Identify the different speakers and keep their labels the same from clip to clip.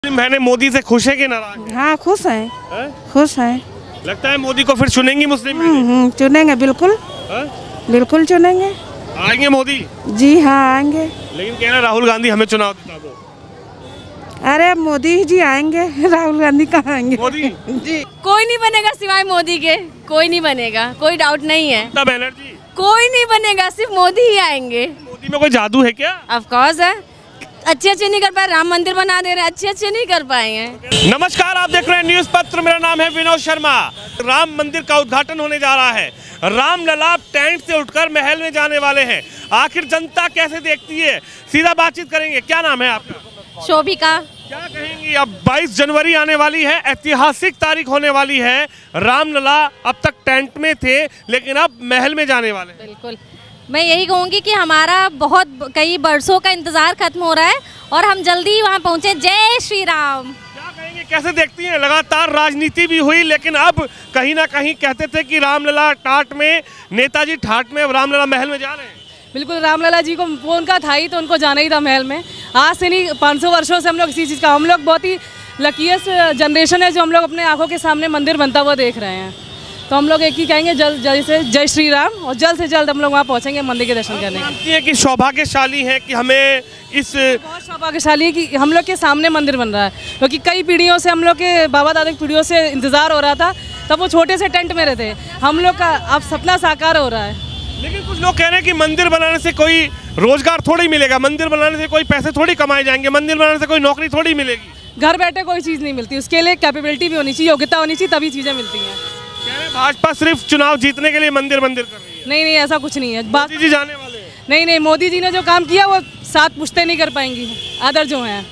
Speaker 1: बहने मोदी से खुश है कि नाराज है?
Speaker 2: हाँ खुश हैं।
Speaker 1: है?
Speaker 2: खुश हैं।
Speaker 1: लगता है मोदी को फिर चुनेंगी मुस्लिम बहनें?
Speaker 2: चुनेंगे बिल्कुल।
Speaker 1: है?
Speaker 2: बिल्कुल चुनेंगे।
Speaker 1: आएंगे मोदी?
Speaker 2: जी हाँ आएंगे।
Speaker 1: लेकिन कह रहे राहुल गांधी हमें चुनाव दिला दो।
Speaker 2: अरे मोदी जी आएंगे, राहुल गांधी कहाँ आएंगे?
Speaker 1: मोदी
Speaker 2: जी
Speaker 3: कोई नहीं बनेगा सिवाय मोदी के, कोई नहीं बनेगा, कोई डाउट नहीं है।
Speaker 1: ममता बनर्जी?
Speaker 3: कोई नहीं बनेगा, सिर्फ मोदी ही आएंगे।
Speaker 1: मोदी में कोई जादू है क्या?
Speaker 3: ऑफ कोर्स है, अच्छे नहीं कर पाए, राम मंदिर बना दे रहे, अच्छे नहीं कर पाएंगे।
Speaker 1: नमस्कार, आप देख रहे हैं न्यूज पत्र। मेरा नाम है विनोद शर्मा। राम मंदिर का उद्घाटन होने जा रहा है। राम लला टेंट से उठकर महल में जाने वाले हैं। आखिर जनता कैसे देखती है, सीधा बातचीत करेंगे। क्या नाम है आपका?
Speaker 3: शोभिका।
Speaker 1: क्या कहेंगी? अब 22 जनवरी आने वाली है, ऐतिहासिक तारीख होने वाली है। राम लला अब तक टेंट में थे, लेकिन अब महल में जाने वाले हैं।
Speaker 3: बिल्कुल, मैं यही कहूँगी कि हमारा बहुत कई बरसों का इंतजार खत्म हो रहा है और हम जल्दी ही वहाँ पहुँचे। जय श्री राम।
Speaker 1: क्या कहेंगे, कैसे देखती हैं? लगातार राजनीति भी हुई, लेकिन अब कहीं ना कहीं कहते थे कि रामलला टाट में, नेताजी ठाट में, अब रामलला महल में जा रहे हैं।
Speaker 4: बिल्कुल, रामलला जी को वो उनका था ही, तो उनको जाना ही था महल में। आज से नहीं, 500 वर्षों से हम लोग इसी चीज़ का, हम लोग बहुत ही लकीएस्ट जनरेशन है जो हम लोग अपने आंखों के सामने मंदिर बनता हुआ देख रहे हैं। तो हम लोग एक ही कहेंगे, जल्द से जय श्री राम, और जल्द से जल्द हम लोग वहाँ पहुँचेंगे मंदिर के दर्शन करने।
Speaker 1: मानती है कि सौभाग्यशाली है कि हमें इस
Speaker 4: बहुत सौभाग्यशाली है कि हम लोग के सामने मंदिर बन रहा है, क्योंकि कई पीढ़ियों से हम लोग के बाबा दादा की पीढ़ियों से इंतजार हो रहा था। तब वो छोटे से टेंट में रहते, हम लोग का अब सपना साकार हो रहा है।
Speaker 1: लेकिन कुछ लोग कह रहे हैं कि मंदिर बनाने से कोई रोजगार थोड़ी मिलेगा, मंदिर बनाने से कोई पैसे थोड़ी कमाए जाएंगे, मंदिर बनाने से कोई नौकरी थोड़ी मिलेगी।
Speaker 4: घर बैठे कोई चीज़ नहीं मिलती, उसके लिए कैपेबिलिटी भी होनी चाहिए, योग्यता होनी चाहिए, तभी चीज़ें मिलती हैं।
Speaker 1: कह रहे हैं भाजपा सिर्फ चुनाव जीतने के लिए मंदिर कर रही है।
Speaker 4: नहीं, ऐसा कुछ नहीं है।
Speaker 1: मोदी जी जाने वाले हैं।
Speaker 4: नहीं, मोदी जी ने जो काम किया वो 7 पुश्ते नहीं कर पाएंगी अदर जो हैं।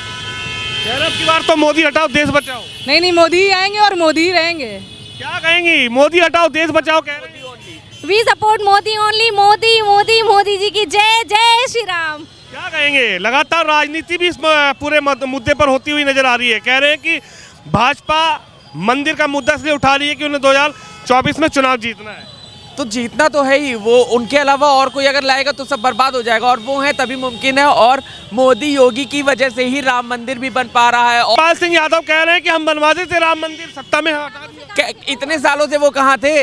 Speaker 1: कह रहे अब की बार तो मोदी हटाओ देश बचाओ।
Speaker 4: नहीं, मोदी ही आएंगे और मोदी ही रहेंगे।
Speaker 1: क्या कहेंगी? मोदी हटाओ देश बचाओ कह रहे हैं।
Speaker 3: We support Modi only, Modi Modi Modi ji की जय। जय श्री राम।
Speaker 1: क्या कहेंगे? लगातार राजनीति भी इस पूरे मुद्दे पर होती हुई नजर आ रही है। कह रहे हैं कि भाजपा मंदिर का मुद्दा इसलिए उठा रही है कि उन्हें 2024 में चुनाव जीतना है।
Speaker 5: तो जीतना तो है ही, वो उनके अलावा और कोई अगर लाएगा तो सब बर्बाद हो जाएगा, और वो है तभी मुमकिन है। और मोदी योगी की वजह से ही राम मंदिर भी बन पा रहा है। और
Speaker 1: पाल सिंह यादव कह रहे हैं कि हम बनवा देते राम मंदिर, सत्ता में हटा दिया।
Speaker 5: इतने सालों से वो कहाँ थे?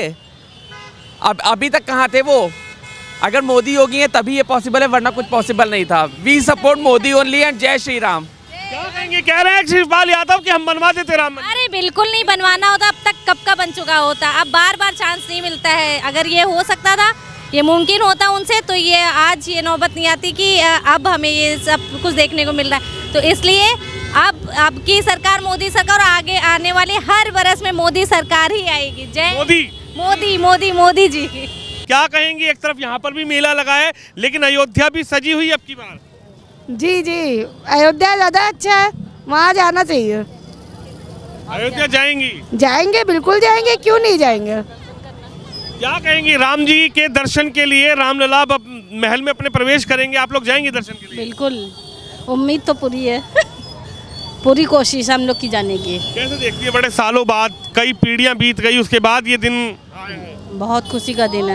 Speaker 5: अब अभी तक कहाँ थे वो? अगर मोदी योगी है तभी ये पॉसिबल है, वरना कुछ पॉसिबल नहीं था। We support Modi only and जय श्री राम।
Speaker 1: क्या कहेंगे? कह रहे हैं शिवपाल यादव कि हम बनवा देते राम मंदिर।
Speaker 3: अरे बिल्कुल नहीं, बनवाना होता अब तक कब का बन चुका होता। अब बार चांस नहीं मिलता है। अगर ये हो सकता था, ये मुमकिन होता उनसे, तो ये आज ये नौबत नहीं आती कि अब हमें ये सब कुछ देखने को मिल रहा है। तो इसलिए अब की सरकार मोदी सरकार, और आगे आने वाले हर बरस में मोदी सरकार ही आएगी। जय
Speaker 1: मोदी
Speaker 3: मोदी मोदी मोदी जी।
Speaker 1: क्या कहेंगी? एक तरफ यहाँ पर भी मेला लगा है, लेकिन अयोध्या भी सजी हुई अब की बार।
Speaker 2: जी अयोध्या ज़्यादा अच्छा है, वहाँ जाना चाहिए।
Speaker 1: अयोध्या जाएंगी?
Speaker 2: जाएंगे, बिल्कुल जाएंगे, क्यों नहीं जाएंगे।
Speaker 1: क्या कहेंगी? राम जी के दर्शन के लिए रामलला अब महल में अपने प्रवेश करेंगे, आप लोग जाएंगे दर्शन के लिए?
Speaker 6: बिल्कुल, उम्मीद तो पूरी है। पूरी कोशिश हम लोग की जाने की।
Speaker 1: कैसे देखती है? बड़े सालों बाद, कई पीढ़ियां बीत गई, उसके बाद ये दिन आए हैं।
Speaker 6: बहुत खुशी का दिन है,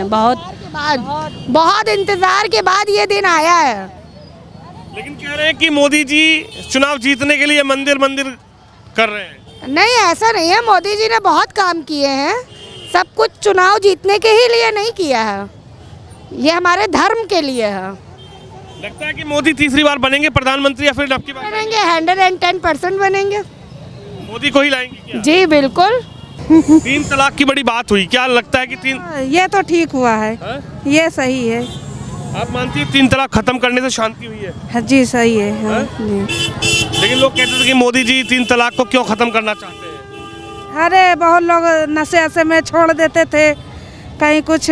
Speaker 2: बहुत इंतजार के बाद ये दिन आया है।
Speaker 1: लेकिन कह रहे हैं कि मोदी जी चुनाव जीतने के लिए मंदिर कर रहे हैं।
Speaker 2: नहीं, ऐसा नहीं है। मोदी जी ने बहुत काम किए हैं, सब कुछ चुनाव जीतने के ही लिए नहीं किया है, ये हमारे धर्म के लिए है।
Speaker 1: लगता है कि मोदी तीसरी बार बनेंगे प्रधानमंत्री, या फिर अब की बार
Speaker 2: बनेंगे? 110% बनेंगे।
Speaker 1: मोदी को ही लाएंगे क्या?
Speaker 2: जी बिल्कुल।
Speaker 1: 3 तलाक की बड़ी बात हुई, क्या लगता है कि
Speaker 2: ये तो ठीक हुआ है, ये सही है।
Speaker 1: आप मानती है 3 तलाक खत्म करने से शांति हुई है?
Speaker 2: जी सही है।
Speaker 1: लेकिन लोग कहते थे कि मोदी जी 3 तलाक को क्यों खत्म करना चाहते हैं?
Speaker 2: अरे बहुत लोग नशे में छोड़ देते थे, कहीं कुछ।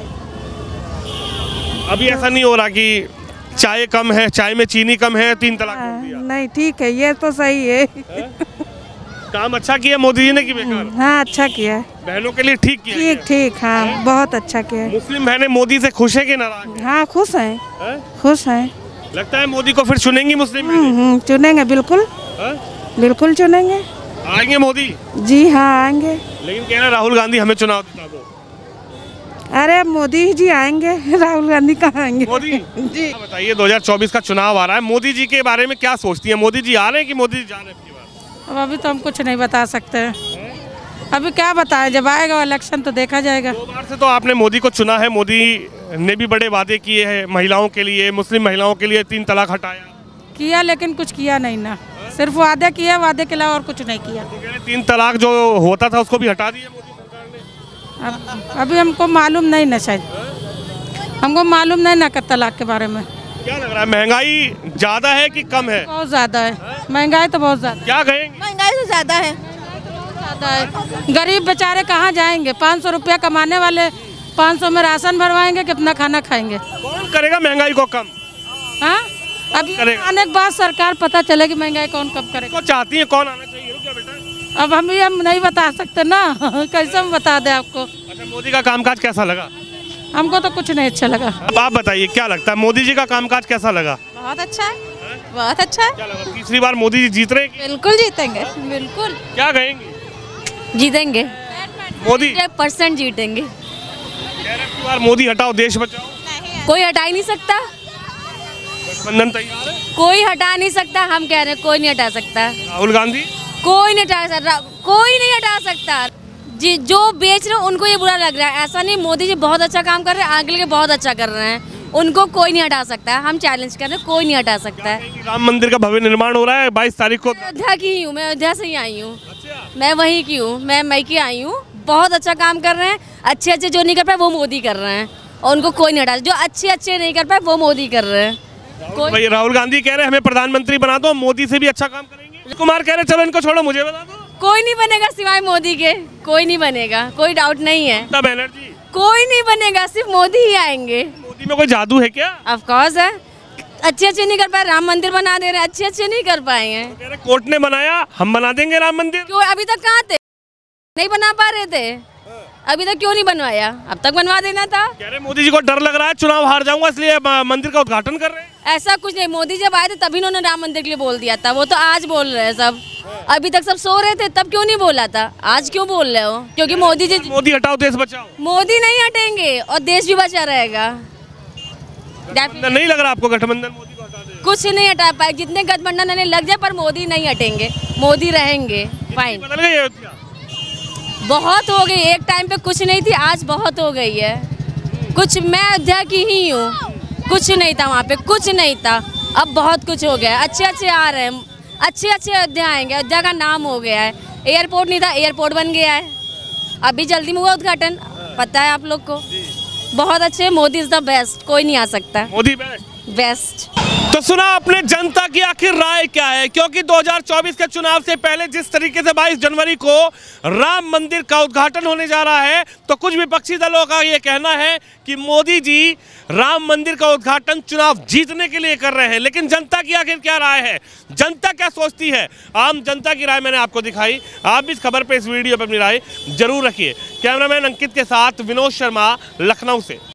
Speaker 1: अभी ऐसा नहीं हो रहा कि चाय कम है, चाय में चीनी कम है, 3 तलाक बोल दिया?
Speaker 2: नहीं, ठीक है, ये तो सही है।
Speaker 1: काम अच्छा किया मोदी जी ने कि बेकार?
Speaker 2: हाँ, अच्छा किया।
Speaker 1: बहनों के लिए ठीक किया?
Speaker 2: ठीक, हाँ, बहुत अच्छा किया।
Speaker 1: मुस्लिम बहनें मोदी से खुश है कि नाराज है?
Speaker 2: हाँ खुश हैं। खुश हैं।
Speaker 1: लगता है मोदी को फिर चुनेंगी मुस्लिम बहनें?
Speaker 2: चुनेंगे बिल्कुल। बिल्कुल चुनेंगे।
Speaker 1: आएंगे मोदी?
Speaker 2: जी हाँ आएंगे।
Speaker 1: लेकिन कह रहे राहुल गांधी हमें चुनाव दिला दो।
Speaker 2: अरे मोदी जी आएंगे, राहुल गांधी कहाँ आएंगे?
Speaker 1: मोदी
Speaker 2: जी
Speaker 1: बताइए, 2024 का चुनाव आ रहा है, मोदी जी के बारे में क्या सोचती है? मोदी जी आ रहे हैं कि मोदी जी जा रहे हैं?
Speaker 7: अब अभी तो हम कुछ नहीं बता सकते हैं, अभी क्या बताएं, जब आएगा इलेक्शन तो देखा जाएगा।
Speaker 1: 2 बार से तो आपने मोदी को चुना है, मोदी ने भी बड़े वादे किए हैं महिलाओं के लिए, मुस्लिम महिलाओं के लिए 3 तलाक हटाया
Speaker 7: किया, लेकिन कुछ किया नहीं ना, सिर्फ वादे किया, वादे के अलावा और कुछ नहीं किया।
Speaker 1: तो कह रहे 3 तलाक जो होता था उसको भी हटा दिया मोदी सरकार ने।
Speaker 7: अब अभी हमको मालूम नहीं ना, शायद हमको मालूम नहीं ना तलाक के बारे में।
Speaker 1: क्या लग रहा है, महंगाई ज़्यादा है कि कम है?
Speaker 7: बहुत ज़्यादा है, महंगाई तो बहुत ज़्यादा।
Speaker 1: क्या कहेंगे?
Speaker 6: महंगाई तो ज़्यादा है,
Speaker 7: ज़्यादा है। गरीब बेचारे कहाँ जाएंगे? 500 रुपया कमाने वाले 500 में राशन भरवाएंगे कि अपना खाना खाएंगे?
Speaker 1: कौन करेगा महंगाई को कम?
Speaker 7: हाँ, अभी आने के बाद सरकार पता चलेगी महंगाई कौन कम करेगा।
Speaker 1: को चाहती है कौन आना चाहिए? क्या बेटा
Speaker 7: अब हम नहीं बता सकते ना कैसे हम बता दें आपको।
Speaker 1: अच्छा, मोदी का कामकाज कैसा लगा?
Speaker 7: हमको तो कुछ नहीं अच्छा लगा।
Speaker 1: अब आप बताइए क्या लगता है, मोदी जी का कामकाज कैसा लगा?
Speaker 6: बहुत अच्छा है, बहुत अच्छा है।
Speaker 1: क्या लगा, तीसरी बार मोदी जी जीत रहे हैं?
Speaker 6: बिल्कुल जीतेंगे, बिल्कुल
Speaker 1: क्या कहेंगे?
Speaker 3: जीतेंगे,
Speaker 1: मोदी
Speaker 3: 100% जीतेंगे।
Speaker 1: कह रहे हैं इस बार मोदी हटाओ देश बचाओ।
Speaker 3: कोई हटा ही नहीं सकता,
Speaker 1: गठबंधन तैयार है?
Speaker 3: कोई हटा नहीं सकता, हम कह रहे हैं कोई नहीं हटा सकता,
Speaker 1: राहुल गांधी
Speaker 3: कोई नहीं हटा सकता, कोई नहीं हटा सकता। जी जो बेच रहे हैं उनको ये बुरा लग रहा है, ऐसा नहीं, मोदी जी बहुत अच्छा काम कर रहे हैं, आगे के बहुत अच्छा कर रहे हैं, उनको कोई नहीं हटा सकता है। हम चैलेंज कर रहे हैं, कोई नहीं हटा सकता है।
Speaker 1: राम मंदिर का भव्य निर्माण हो रहा है 22 तारीख को।
Speaker 3: अयोध्या की ही हूँ मैं, अयोध्या से ही आई हूँ, मैं वहीं की हूँ, मैं मई की आई हूँ। बहुत अच्छा काम कर रहे हैं, अच्छे अच्छे जो नहीं कर पाए वो मोदी कर रहे हैं, और उनको कोई नहीं हटा, जो अच्छे अच्छे नहीं कर पाए वो मोदी कर रहे हैं।
Speaker 1: भाई राहुल गांधी कह रहे हैं हमें प्रधानमंत्री बना दो, मोदी से भी अच्छा काम करेंगे। कुमार कह रहे हैं चलो इनको छोड़ो मुझे बता दो।
Speaker 3: कोई नहीं बनेगा सिवाय मोदी के, कोई नहीं बनेगा, कोई डाउट नहीं है।
Speaker 1: ममता बनर्जी
Speaker 3: कोई नहीं बनेगा, सिर्फ मोदी ही आएंगे।
Speaker 1: मोदी में कोई जादू है क्या?
Speaker 3: ऑफ कोर्स है, अच्छे अच्छे नहीं कर पाए, राम मंदिर बना दे रहे हैं, अच्छे अच्छे नहीं कर पाए हैं।
Speaker 1: कह रहे कोर्ट ने बनाया, हम बना देंगे राम मंदिर।
Speaker 3: क्यों अभी तक कहाँ थे, नहीं बना पा रहे थे, अभी तक क्यों नहीं बनवाया? अब तक बनवा देना था।
Speaker 1: कह रहे मोदी जी को डर लग रहा है चुनाव हार जाऊंगा इसलिए मंदिर का उद्घाटन कर रहे हैं।
Speaker 3: ऐसा कुछ नहीं, मोदी जब आए थे तभी उन्होंने राम मंदिर के लिए बोल दिया था, वो तो आज बोल रहे हैं सब, अभी तक सब सो रहे थे तब क्यों नहीं बोला था, आज क्यों बोल रहे हो? क्योंकि मोदी जी,
Speaker 1: मोदी हटाओ देश बचाओ।
Speaker 3: मोदी नहीं हटेंगे और देश भी बचा रहेगा।
Speaker 1: नहीं लग रहा आपको गठबंधन मोदी को हटा देगा?
Speaker 3: कुछ नहीं हटा पाए, जितने गठबंधन लग जाए पर मोदी नहीं हटेंगे, मोदी रहेंगे। फाइन,
Speaker 1: बदल गई अयोध्या,
Speaker 3: बहुत हो गई, एक टाइम पे कुछ नहीं थी, आज बहुत हो गई है। कुछ, मैं अयोध्या की ही हूँ, कुछ नहीं था वहाँ पे, कुछ नहीं था, अब बहुत कुछ हो गया है, अच्छे अच्छे आ रहे हैं, अच्छे अच्छे अयोध्या आएंगे, अयोध्या का नाम हो गया है। एयरपोर्ट नहीं था, एयरपोर्ट बन गया है, अभी जल्दी में हुआ उद्घाटन, पता है आप लोग को। बहुत अच्छे, मोदी इज द बेस्ट, कोई नहीं आ सकता,
Speaker 1: मोदी बेस्ट। तो सुना आपने जनता की आखिर राय क्या है, क्योंकि 2024 के चुनाव से पहले जिस तरीके से 22 जनवरी को राम मंदिर का उद्घाटन होने जा रहा है, तो कुछ विपक्षी दलों का ये कहना है कि मोदी जी राम मंदिर का उद्घाटन चुनाव जीतने के लिए कर रहे हैं। लेकिन जनता की आखिर क्या राय है, जनता क्या सोचती है, आम जनता की राय मैंने आपको दिखाई। आप भी इस खबर पे, इस वीडियो पे अपनी राय जरूर रखिए। कैमरामैन अंकित के साथ विनोद शर्मा, लखनऊ से।